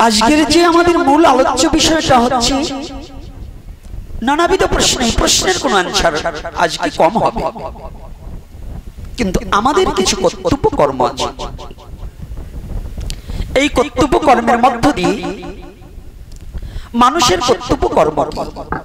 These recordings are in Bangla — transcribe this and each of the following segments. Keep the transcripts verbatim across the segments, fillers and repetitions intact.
আজকের যে আমাদের মূল আলোচ্য বিষয়টা হচ্ছে নানাবিধ প্রশ্ন, প্রশ্নের কোনো অ্যানসার আজকে কম হবে, কিন্তু আমাদের কিছু কর্তব্য কর্ম আছে। এই কর্তব্য কর্মের মধ্য দিয়ে মানুষের কর্তব্য কর্ম কি,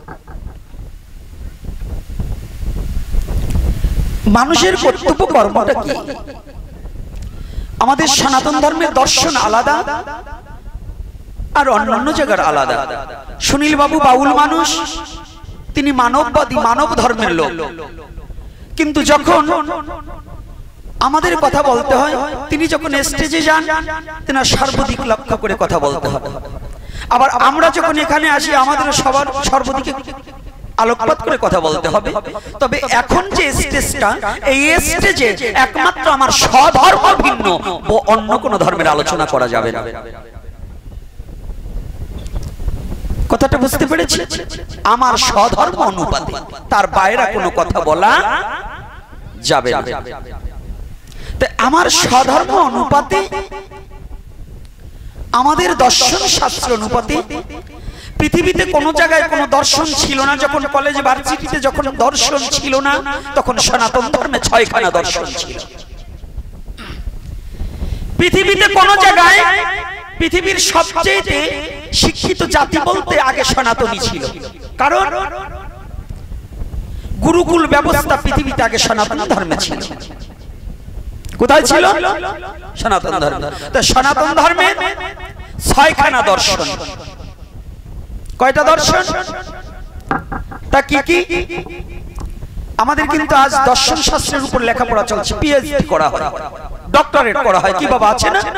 মানুষের কর্তব্য কর্মটা কি? আমাদের সনাতন ধর্মের দর্শন আলাদা আর অন্যান্য জায়গার আলাদা। সুনীল বাবু বাউল মানুষ, তিনি মানববাদী, মানব ধর্মের লোক, কিন্তু যখন আমাদের কথা বলতে হয় তিনি যখন স্টেজে যান তেনার সর্বদিক লক্ষ্য করে কথা বলতে হবে। আবার আমরা যখন এখানে আসি আমাদের সবার সর্বদিকে আলোকপাত করে কথা বলতে হবে। তবে এখন যে স্টেজটা, এই স্টেজে একমাত্র আমার স্বধর্ম ভিন্ন ও অন্য কোন ধর্মের আলোচনা করা যাবে না। কথাটা বুঝতে পেরেছি? আমার স্বধর্ম অনুপাতে, তার বাইরে কোনো কথা বলা যাবে না। তাই আমার স্বধর্ম অনুপাতে, আমাদের দর্শন শাস্ত্র অনুপাতে, পৃথিবীতে কোনো জায়গায় কোনো দর্শন ছিল না। যখন কলেজে ভার্সিটিতে যখন দর্শন ছিল না, তখন সনাতন ধর্মে ছয়খানা দর্শন ছিল। পৃথিবীতে কোনো জায়গায়, পৃথিবীর সবচেয়ে শিক্ষিত জাতি বলতে আগে সনাতনী ছিল, কারণ গুরুকুল ব্যবস্থা পৃথিবীতে আগে সনাতন ধর্মে ছিল। কোথায় ছিল? সনাতন ধর্ম। তো সনাতন ধর্মের ছয়খানা দর্শন। কয়টা দর্শন? তা কি কি? আমাদের কিন্তু আজ দর্শন শাস্ত্রের উপর লেখাপড়া চলছে, পিএইচডি করা হয়, ডক্টরেট করা হয়। কি বাবা আছে না?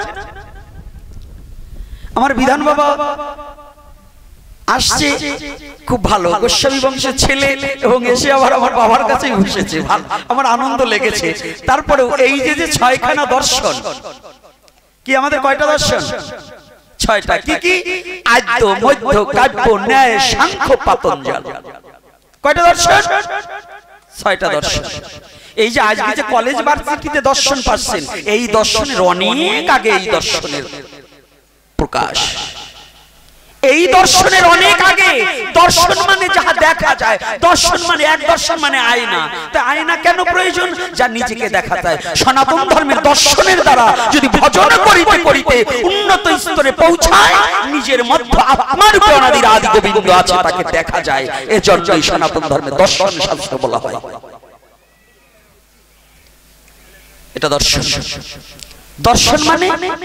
আমার বিধান বাবা আসছে, খুব ভালো, গোস্বামী বংশের ছেলে, এবং এসে আবার আমার বাবার কাছেই বসেছে, আমার আনন্দ লেগেছে। তারপরে এই যে যে ছয়খানা দর্শন, কি আমাদের কয়টা দর্শন? ছয়টা। কি কি? আদ্য, মধ্য, কাব্য, ন্যায়, সাংখ্য, পাতঞ্জল। কয়টা দর্শন? ছয়টা দর্শন। এই যে আজকে যে কলেজ ভার্সিটিতে দর্শন পাচ্ছেন, এই দর্শনের অনেক আগে এই দর্শনের প্রকাশ। এই দর্শনের অনেক আগে। দর্শন মানে যাহা দেখা যায়, দর্শন মানে এক দর্শন মানে আয়না। তা আয়না কেন প্রয়োজন? যা নিজেকে দেখা যায়। সনাতন ধর্মের দর্শনের দ্বারা যদি ভজন করিতে করিতে উন্নত স্তরে পৌঁছায়, নিজের মধ্যে আত্মার প্রণালীর আদি গোবিন্দ আছে, তাকে দেখা যায়। এজন্যই সনাতন ধর্মের দর্শন শাস্ত্র বলা হয়। এটা দর্শন। দর্শন মানে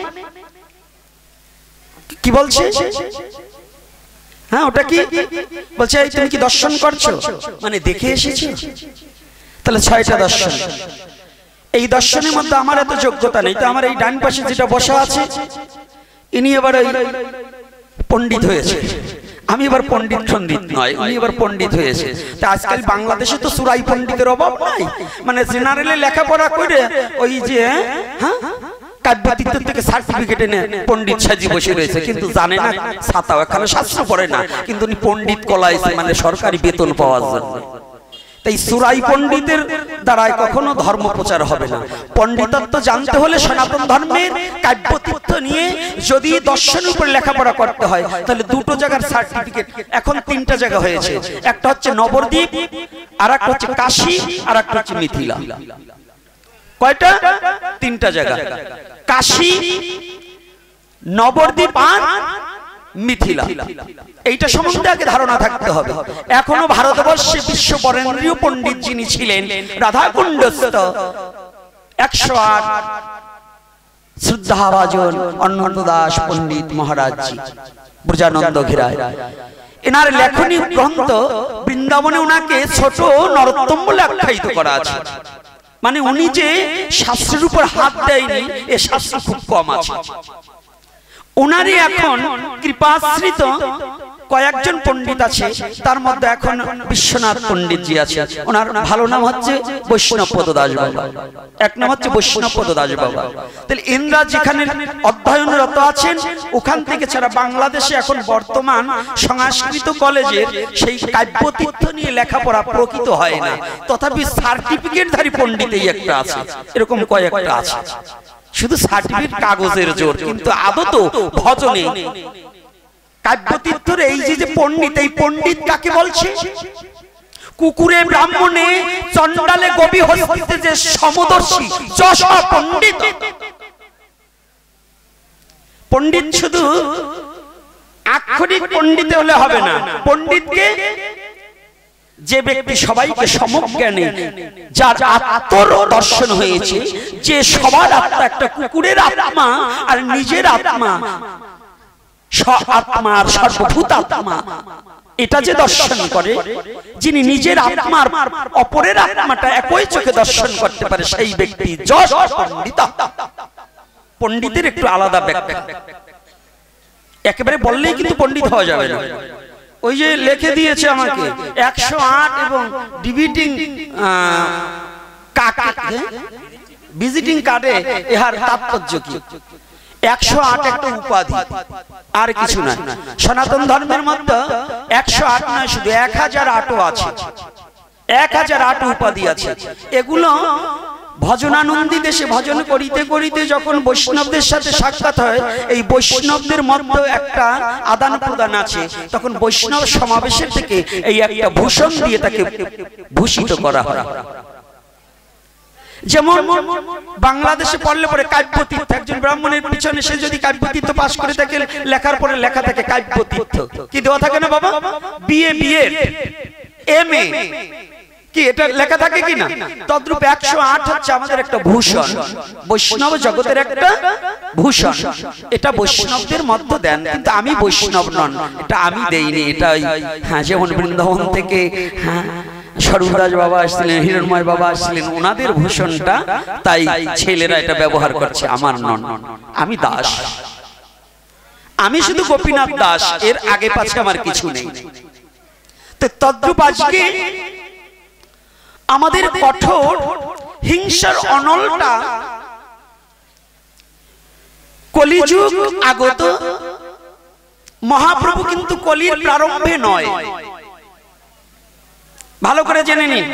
কি বলছে? হ্যাঁ, ওটা কি বলছে? তুমি কি দর্শন করছো? মানে দেখে এসেছো? তাহলে ছয়টা দর্শন। এই দর্শনের মধ্যে আমার এত যোগ্যতা নেই। তো আমার এই ডান পাশে যেটা বসা আছে, ইনি এবার ওই পণ্ডিত হয়েছে। আমি এবার পণ্ডিত সন্ডিত নয়, উনি এবার পণ্ডিত হয়েছে। তা আজকাল বাংলাদেশে তো সুরাই পণ্ডিতের অভাব নাই। মানে জেনারেলে লেখাপড়া করে ওই যে হ্যাঁ কাব্যতীর্থ থেকে সার্টিফিকেট এনে পণ্ডিত সাজি বসে রয়েছে, কিন্তু জানে না ছাতাও এখানে শাস্ত্র পড়ে না, কিন্তু উনি পণ্ডিত কলাইছে, মানে সরকারি বেতন পাওয়ার জন্য। তাই সুরাই পণ্ডিতের দ্বারাই কখনো ধর্ম প্রচার হবে না। পণ্ডিতত্ব জানতে হলে সনাতন ধর্মের কাব্যতীর্থ নিয়ে যদি দর্শনের উপর লেখাপড়া করতে হয়, তাহলে দুটো জায়গার সার্টিফিকেট, এখন তিনটা জায়গা হয়েছে। একটা হচ্ছে নবদ্বীপ, আর একটা হচ্ছে কাশী, আর একটা হচ্ছে মিথিলা। কয়টা? তিনটা জায়গা। কাশী, নবদ্বীপ আর মিথিলা। এইটা সম্বন্ধে আগে ধারণা থাকতে হবে। এখনো ভারতবর্ষে বিশ্ব বরেন্দ্রীয় পণ্ডিত যিনি ছিলেন, রাধাকুণ্ডস্থ একশো আট শ্রদ্ধাভাজন অনন্ত দাস পণ্ডিত মহারাজজি, ব্রজানন্দ ঘেরায়, এনার লেখনী গ্রন্থ বৃন্দাবনে ওনাকে ছোট নরোত্তম বলে আখ্যায়িত করা আছে। মানে উনি যে শাস্ত্রের উপর হাত দেয়নি, এ শাস্ত্র খুব কম আছে। ওনারই এখন কৃপাশ্রিত কয়েকজন পণ্ডিত আছে, তার মধ্যে এখন বিশ্বনাথ পণ্ডিতজি আছে। ওনার ভালো নাম হচ্ছে বৈষ্ণবপদ দাস বাবা, এক নাম হচ্ছে বৈষ্ণবপদ দাস বাবা। তাহলে ইন্দ্রা যেখানে অধ্যয়নরত আছেন, ওখান থেকে ছাড়া বাংলাদেশে এখন বর্তমান সংস্কৃত কলেজের সেই কাব্যতীর্থ নিয়ে লেখাপড়া প্রকৃত হয় না। তথাপি সার্টিফিকেটধারী পণ্ডিতই একটা আছে, এরকম কয়েকটা আছে। শুধু সার্টিফিকেট কাগজের জোর, কিন্তু আদত ভজনে কাব্যতীর্থের এই যে পণ্ডিত, এই পণ্ডিত কাকে বলছে? কুকুরে ব্রাহ্মণে চণ্ডালে গোপী হস্তিতে যে সমদর্শী যশ পণ্ডিত। পণ্ডিত শুধু আক্ষরিক পণ্ডিত হলে হবে না, পণ্ডিতকে যে ব্যক্তি সবাইকে সমজ্ঞানে, যার আত্মর দর্শন হয়েছে, যে সবার আত্মা একটা কুকুরের আত্মা আর নিজের আত্মা আত্মা আর সর্বভূত আত্মা, এটা যে দর্শন করে, যিনি নিজের আত্মার অপরের আত্মাটা একই চোখে দর্শন করতে পারে, সেই ব্যক্তি যশ পণ্ডিত। পণ্ডিতের একটু আলাদা ব্যাখ্যা, একেবারে বললেই কিন্তু পণ্ডিত হওয়া যাবে না। ওই যে লিখে দিয়েছে আমাকে একশো আট এবং ডিভিটিং ভিজিটিং কার্ডে এর তাৎপর্য কি? একশো আট একটা উপাধি, আর কিছু নয়। সনাতন ধর্মের মধ্যে একশো আট নয়, শুধু এক হাজার আটও আছে, এক হাজার আট উপাধি আছে। এগুলো ভজনানন্দী দেশে ভজন করিতে করিতে যখন বৈষ্ণবদের সাথে সাক্ষাৎ হয়, এই বৈষ্ণবদের মধ্যে একটা আদান প্রদান আছে, তখন বৈষ্ণব সমাবেশের থেকে এই একটা ভূষণ দিয়ে তাকে ভূষিত করা হয়। যেমন বাংলাদেশে পড়লে পরে কাব্যতীর্থ, একজন ব্রাহ্মণের পিছনে সে যদি কাব্যতীর্থ পাশ করে থাকে, লেখার পরে লেখা থাকে কাব্যতীর্থ। কি দেওয়া থাকে না বাবা? বিএ, বিএ, এম এ, কি এটা লেখা থাকে কিনা? তদ্রূপ একশো আট হচ্ছে আমাদের একটা ভূষণ, বৈষ্ণব জগতের একটা ভূষণ। এটা বৈষ্ণবদের মধ্যে দেন, কিন্তু আমি বৈষ্ণব নন, এটা আমি দেইনি। এটা হ্যাঁ, যেমন বৃন্দাবন থেকে হ্যাঁ স্বরূপদাস বাবা আসছিলেন, হিরণময় বাবা আসছিলেন, ওনাদের ভূষণটা তাই ছেলেরা এটা ব্যবহার করছে, আমার নন। আমি দাস, আমি শুধু গোপীনাথ দাস, এর আগে পাছে আমার কিছু নেই। তো তদ্রূপ আজকে আমাদের কঠোর হিংসার অনলটা কলিযুগ আগত। মহাপ্রভু কিন্তু কলির প্রারম্ভে নয়, ভালো করে জেনে নিন।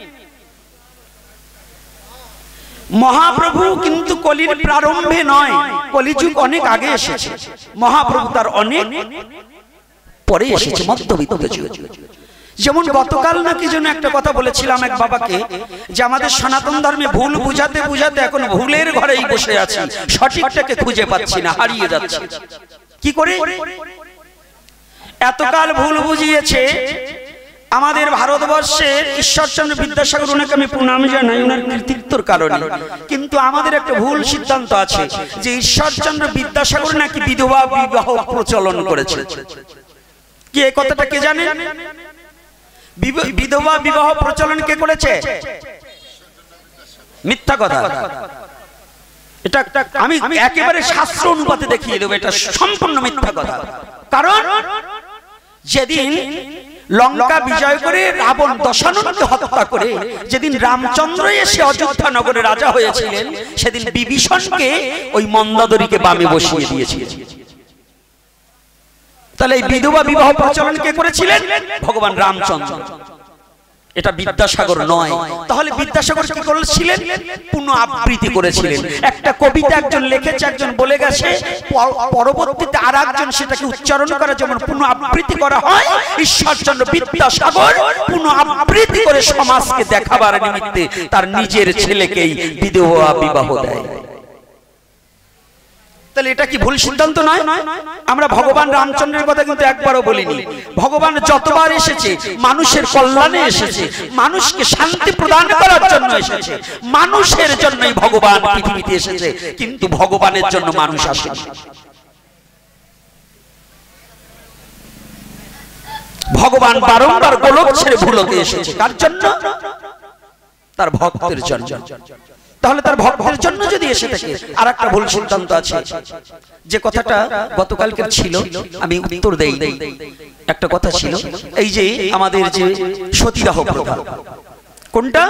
মহাপ্রভু কিন্তু কলির প্রারম্ভে নয়, কলিযুগ অনেক আগে এসেছে, মহাপ্রভু তার অনেক পরে এসেছে, মধ্যবিত্ত যুগ। যেমন গতকাল নাকি যেন একটা কথা বলেছিলাম এক বাবাকে, যে আমাদের সনাতন ধর্মে ভুল বুঝাতে বুঝাতে এখন ভুলের ঘরেই বসে আছি, সঠিকটাকে খুঁজে পাচ্ছি না, হারিয়ে যাচ্ছে। কি করে? এতকাল ভুল বুঝিয়েছে আমাদের ভারতবর্ষের ঈশ্বরচন্দ্র বিদ্যাসাগর, ওনাকে আমি প্রণাম জানাই ওনার কৃতিত্বর কারণে, কিন্তু আমাদের একটা ভুল সিদ্ধান্ত আছে যে ঈশ্বরচন্দ্র বিদ্যাসাগর নাকি বিধবা বিবাহ প্রচলন করেছে। কি এই কথাটা কে জানে? বিধবা বিবাহ প্রচলন কে করেছে? মিথ্যা কথা। এটা আমি একেবারে শাস্ত্র অনুপাতে দেখিয়ে দেবো, এটা সম্পূর্ণ মিথ্যা কথা। কারণ যেদিন লঙ্কা বিজয় করে রাবণ দশাননকে হত্যা করে, যেদিন রামচন্দ্র এসে অযোধ্যা নগরে রাজা হয়েছিলেন, সেদিন বিভীষণকে ওই মন্দাদরীকে বামে বসিয়ে দিয়েছিলেন। তাহলে এই বিধবা বিবাহ প্রচলন কে করেছিলেন? ভগবান রামচন্দ্র। এটা বিদ্যাসাগর নয়। তাহলে বিদ্যাসাগর কি করেছিলেন? পুনঃ আবৃত্তি করেছিলেন। একটা কবিতা একজন লিখেছে, একজন বলে গেছে, পরবর্তীতে আর একজন সেটাকে উচ্চারণ করে, যেমন পুনঃ আবৃত্তি করা হয়। ঈশ্বরচন্দ্র বিদ্যাসাগর পুনঃ আবৃত্তি করে সমাজকে দেখাবার নিমিত্তে তার নিজের ছেলেকেই বিধবা বিবাহ দেয়। তাহলে এটা কি ভুল সিদ্ধান্ত নয়? আমরা ভগবান রামচন্দ্রের কথা কিন্তু একবারও বলিনি। ভগবান যতবার এসেছে মানুষের কল্যাণে এসেছে, মানুষকে শান্তি প্রদান করার জন্য এসেছে, মানুষের জন্যই ভগবান পৃথিবীতে এসেছে, কিন্তু ভগবানের জন্য মানুষ আসেনি। ভগবান বারংবার গোলক ছেড়ে ভূলোকে এসেছে, কার জন্য? তার ভক্তের জন্য। তাহলে তার ভক্তের জন্য যদি এসে থাকে, আর একটা ভুল সিদ্ধান্ত আছে, যে কথাটা গতকালকে ছিল, আমি উত্তর দেই। একটা কথা ছিল, এই যে আমাদের যে সতীদাহ প্রথা, কোনটা?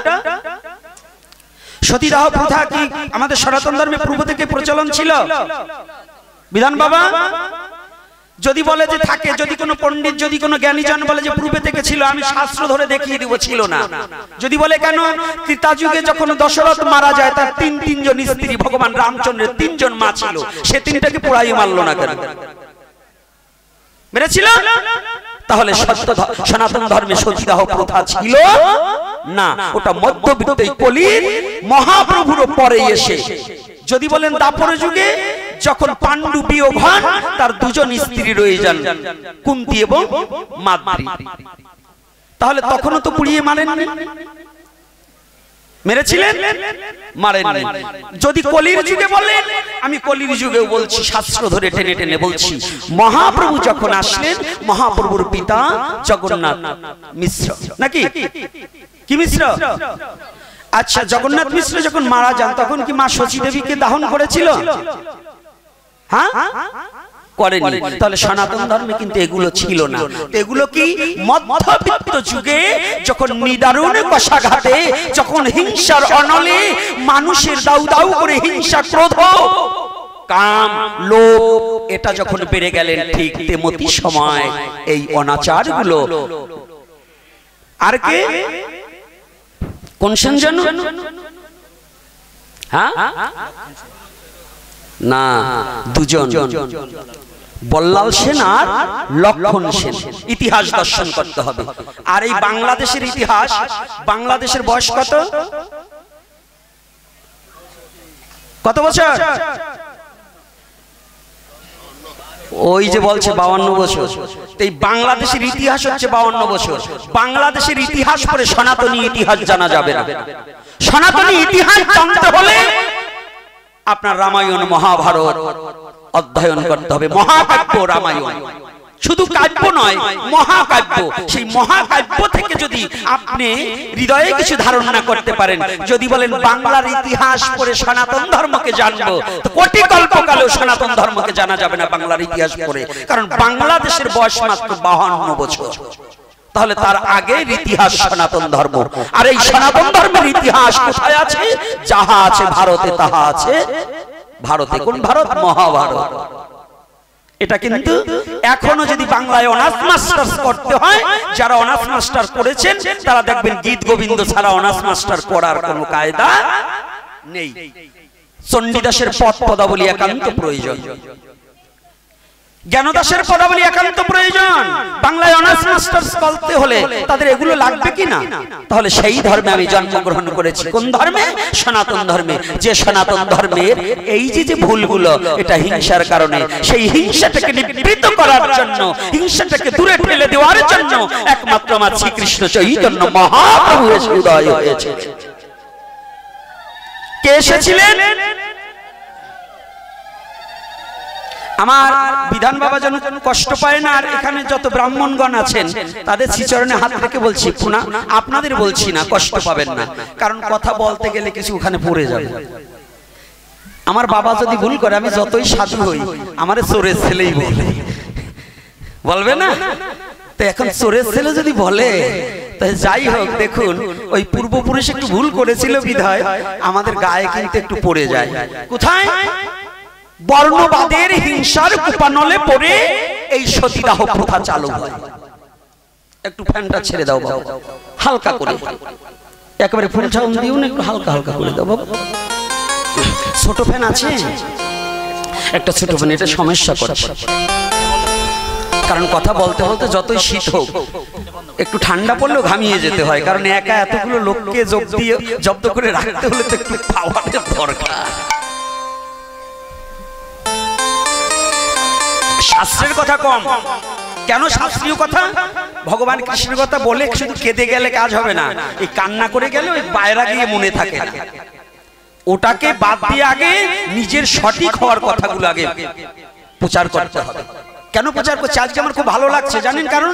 সতীদাহ প্রথা কি আমাদের সনাতন ধর্মে পূর্ব থেকে প্রচলন ছিল? বিধান বাবা, যদি বলে যে থাকে, যদি কোনো পণ্ডিত যদি কোনো জ্ঞানীজন বলে যে পূর্বে থেকে ছিল, আমি শাস্ত্র ধরে দেখিয়ে দিব ছিল না। যদি বলে কেন ত্রেতা যুগে যখন দশরথ মারা যায় তার তিন তিনজন স্ত্রী, ভগবান রামচন্দ্রের তিনজন মা ছিল, সে তিনটাকে পোড়াই মারলো না কেন? মেরেছিল? তাহলে সত্য সনাতন ধর্মে সতীদাহ প্রথা ছিল না, ওটা মধ্যবিত্ত কলির মহাপ্রভুর পরে এসে। যদি বলেন দাপর যুগে যখন পাণ্ডু বিয়োগ হন তার দুজন স্ত্রী রয়ে যান, কুন্তী এবং মাদ্রী, তাহলে তখনও তো পুড়িয়ে মারেননি, মেরেছিলেন? মারেননি। যদি কলির যুগে বলেন, আমি কলির যুগেও বলছি, শাস্ত্র ধরে টেনে টেনে বলছি, মহাপ্রভু যখন আসলেন, মহাপ্রভুর পিতা জগন্নাথ মিশ্র, নাকি কি মিশ্র? আচ্ছা, জগন্নাথ মিশ্র যখন মারা যান তখন কি মা শচী দেবীকে দাহন করেছিল? হ্যাঁ, করেনি। তাহলে সনাতন ধর্মে কিন্তু এগুলো ছিল না। এগুলো কি মধ্যবিত্ত যুগে যখন নিদারুণে কষাঘাতে, যখন হিংসার অনলে মানুষের দাউ দাউ করে হিংসা, ক্রোধ, কাম, লোভ এটা যখন বেড়ে গেলেন, ঠিক তেমতি সময় এই অনাচারগুলো। আর কে কোন সেন জানো? হ্যাঁ না, দুজন, বল্লাল সেন আর লক্ষণ সেন। ইতিহাস দর্শন করতে হবে। আর এই বাংলাদেশের ইতিহাস, বাংলাদেশের বয়স কত কত বছর? ওই যে বলছে বাউান্ন বছর। এই বাংলাদেশের ইতিহাস হচ্ছে বাউান্ন বছর। বাংলাদেশের ইতিহাস পরে সনাতনী ইতিহাস জানা যাবে না। সনাতনী ইতিহাস জানতে হলে আপনার রামায়ণ মহাভারত অধ্যয়ন করতে হবে। মহাকাব্য রামায়ণ শুধু কাব্য নয়, মহাকাব্য। সেই মহাকাব্য থেকে যদি আপনি হৃদয়ে কিছু ধারণ না করতে পারেন, যদি বলেন বাংলার ইতিহাস পড়ে সনাতন ধর্মকে জানবো, তো কোটি কল্পকালেও সনাতন ধর্মকে জানা যাবে না বাংলার ইতিহাস পড়ে। কারণ বাংলাদেশের বয়স মাত্র বাহান্ন বছর। তাহলে তার আগের ইতিহাস সনাতন ধর্ম। আর এই সনাতন ধর্মের ইতিহাস কোথায় আছে? যাহা আছে ভারতে তাহা আছে ভারতে। কোন ভারত? মহাভারত। এটা কিন্তু এখনো যদি বাংলায় অনার্স মাস্টার্স করতে হয়, যারা অনার্স মাস্টার করেছেন তারা দেখবেন গীত গোবিন্দ ছাড়া অনার্স মাস্টার করার কোনো কায়দা নেই। চণ্ডীদাসের পদ পদাবলী একান্ত প্রয়োজন, জ্ঞানদাসের পদাবলী একান্ত প্রয়োজন। বাংলায় অনার্স মাস্টার্স করতে হলে তাদের এগুলো লাগবে কি না? তাহলে সেই ধর্মে আমি জন্মগ্রহণ করেছি। কোন ধর্মে? সনাতন ধর্মে। যে সনাতন ধর্মের এই যে যে ভুলগুলো, এটা হিংসার কারণে, সেই হিংসাটাকে নিবৃত্ত করার জন্য, হিংসাটাকে দূরে ঠেলে দেওয়ার জন্য একমাত্র আমার শ্রীকৃষ্ণ চৈতন্য মহাপ্রভু এসে উদয় হয়েছে। কে এসেছিলেন? আমার বিধান বাবা যেন কষ্ট পায় না। আর এখানে যত ব্রাহ্মণগণ আছেন তাদের শ্রীচরণে হাত রেখে বলছি, পুনা আপনাদের বলছি না, কষ্ট পাবেন না। কারণ কথা বলতে গেলে কিছু ওখানে পড়ে যাবে। আমার বাবা যদি ভুল করে, আমি যতই সাধু হই, আমারে চোরের ছেলেই বলে, বলবে না? তো এখন চোরের ছেলে যদি বলে, তাই যাই হোক, দেখুন ওই পূর্বপুরুষ একটু ভুল করেছিল বিধায় আমাদের গায়ে কিন্তু একটু পড়ে যায়। কোথায়? বর্ণবাদের হিংসার কুপানলে পড়ে এই সতীদাহ প্রথা চালু হয়। একটু ফ্যানটা ছেড়ে দাও বাবা, হালকা করে, একেবারে ফুল ছাউন দিও না, একটু হালকা হালকা করে দাও বাবা। ছোট ফ্যান আছে? একটা ছোট ফ্যান, এটা সমস্যা করছে। কারণ কথা বলতে বলতে যতই শীত হোক, একটু ঠান্ডা পড়লেও ঘামিয়ে যেতে হয়। কারণ একা এতগুলো লোককে জব দিয়ে জব্দ করে রাখতে হলে তো একটু পাওয়ারের দরকার। শাস্ত্রের কথা কম কেন? শাস্ত্রীয় কথা, ভগবান কৃষ্ণের কথা বলে শুধু কেঁদে গেলে কাজ হবে না। এই কান্না করে গেলে ওই বাইরা গিয়ে মনে থাকে না। ওটাকে বাদ দিয়ে আগে নিজের সঠিক হওয়ার কথাগুলো আগে প্রচার করতে হবে। কেন প্রচার করছে? আজকে আমার খুব ভালো লাগছে, জানেন কারণ?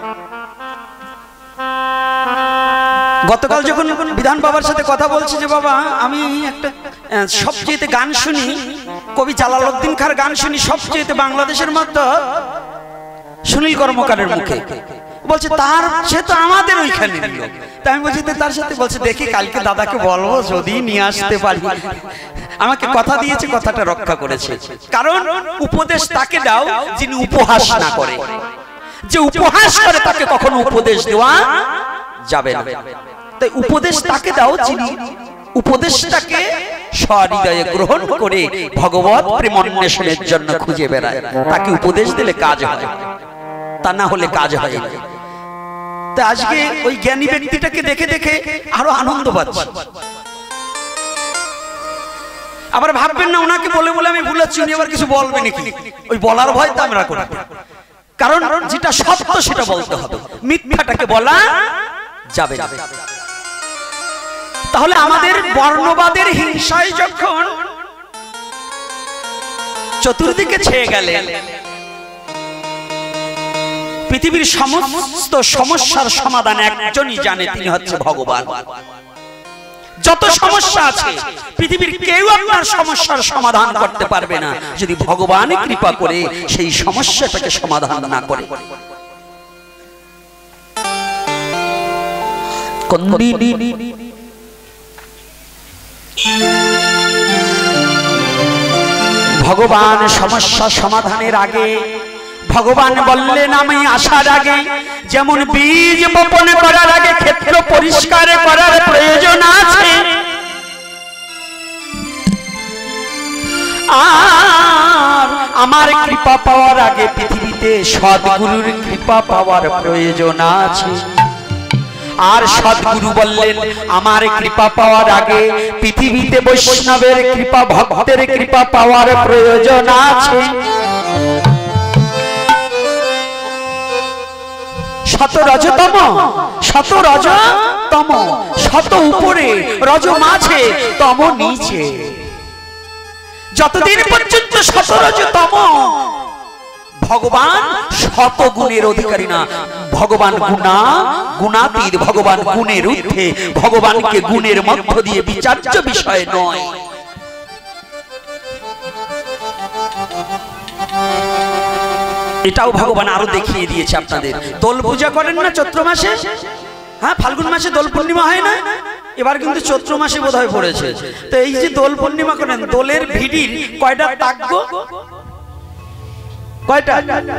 গতকাল যখন বিধান বাবার সাথে কথা বলছি, যে বাবা আমি একটা সবচেয়ে গান শুনি, কবি জালালউদ্দিন খাঁর গান শুনি সবচেয়ে বাংলাদেশের মধ্যে সুনীল কর্মকারের মুখে। বলছে তার সে তো আমাদের ওইখানে, তাই আমি বলছি তার সাথে বলছে দেখি কালকে দাদাকে বলবো যদি নিয়ে আসতে পারি। আমাকে কথা দিয়েছে, কথাটা রক্ষা করেছে। কারণ উপদেশ তাকে দাও যিনি উপহাস না করে। যে উপহাস করে তাকে কখনো উপদেশ দেওয়া যাবে না। তাই উপদেশ তাকে দাও যিনি উপদেশটাকে সহৃদয়ে গ্রহণ করে ভগবত প্রেম অন্বেষণের জন্য খুঁজে বেড়ায়। তাকে উপদেশ দিলে কাজ হয়, তা না হলে কাজ হয় না। তা আজকে ওই জ্ঞানী ব্যক্তিটাকে দেখে দেখে আরো আনন্দ পাচ্ছি। আবার ভাববেন না ওনাকে বলে বলে আমি ভুলাচ্ছি, উনি আবার কিছু বলবে নাকি, ওই বলার ভয় তো আমরা করি। কারণ যেটা সত্য সেটা বলতে হবে, মিথ্যাটাকে বলা যাবে না। তাহলে আমাদের বর্ণবাদের হিংসায় যখন চতুর্দিকে ছেয়ে গেলে, পৃথিবীর সমস্ত সমস্যার সমাধান একজনই জানে, তিনি হচ্ছে ভগবান। যত সমস্যা আছে পৃথিবীর কেউ আপনার সমস্যার সমাধান করতে পারবে না যদি ভগবান কৃপা করে সেই সমস্যাটাকে সমাধান না করে। ভগবান সমস্যা সমাধানের আগে ভগবান বললেন আমি আসার আগে যেমন বীজ বপন করার আগে ক্ষেত্র পরিষ্কার করার প্রয়োজন আছে, আর আমার কৃপা পাওয়ার আগে পৃথিবীতে সদ্গুরুর কৃপা পাওয়ার প্রয়োজন আছে। আর সদ্গুরু বললেন আমার কৃপা পাওয়ার আগে পৃথিবীতে বৈষ্ণবের কৃপা ভক্তের কৃপা পাওয়ার প্রয়োজন আছে। শত রজতম, শত রজতম, শত উপরে, রজ মাঝে, তম নিচে। যতদিন পর্যন্ত শত রজতম ভগবান শত গুণের অধিকারী না, ভগবান গুণা গুণাতীত, ভগবান গুণের ঊর্ধ্বে, ভগবানকে গুণের মধ্য দিয়ে বিচার্য বিষয় নয়। এটাও ভগবান আরো দেখিয়ে দিয়েছে আপনাদের। দোল পূজা করেন না চৈত্র মাসে? হ্যাঁ, ফাল্গুন মাসে দোল পূর্ণিমা হয় না? এবার কিন্তু চৈত্র মাসে বোধহয় পড়েছে। তো এই যে দোল পূর্ণিমা করেন, দোলের ভিড়ির কয়টা তাকব? কয়টা?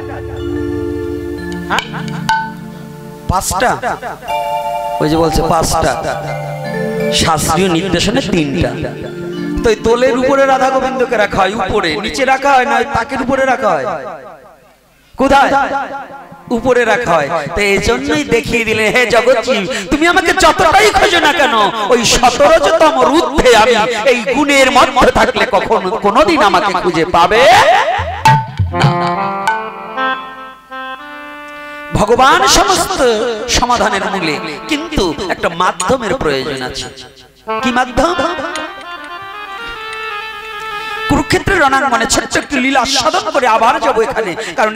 পাঁচটা। ওই যে বলছে পাঁচটা, শাস্ত্রীয় নির্দেশনে তিনটা। তো এই দোলের উপরে রাধা গোবিন্দকে রাখা হয়, উপরে, নিচে রাখা হয় না, তাকের উপরে রাখা হয়। কোথায়? উপরে রাখা হয়। তো এই জন্যই দেখিয়ে দিলেন হে জগৎজীব, তুমি আমাকে যতটাই খোঁজো না কেন ওই সতরজতম ঊর্ধ্বে আমি এই গুণের মধ্যে থাকলে কখনো কোনোদিন আমাকে খুঁজে পাবে না। ভগবান সমস্ত সমাধানের মূলে, কিন্তু একটা মাধ্যমের প্রয়োজন আছে। কি মাধ্যম? কুরুক্ষেত্রের রণাঙ্গনে ছোট্ট একটি লীলা সাধন করে আবার যাবো এখানে, কারণ